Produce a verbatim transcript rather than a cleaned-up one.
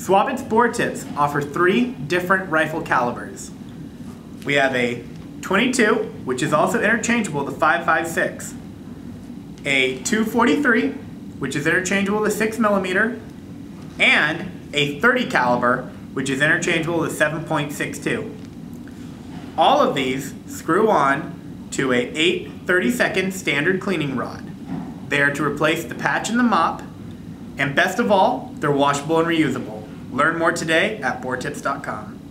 Swab-its Bore-tips offer three different rifle calibers. We have a twenty-two, which is also interchangeable to five five six, a two forty-three, which is interchangeable to six millimeter, and a thirty caliber, which is interchangeable to seven point six two. All of these screw on to a eight thirty-second standard cleaning rod. They are to replace the patch and the mop, and best of all, they're washable and reusable. Learn more today at bore tips dot com.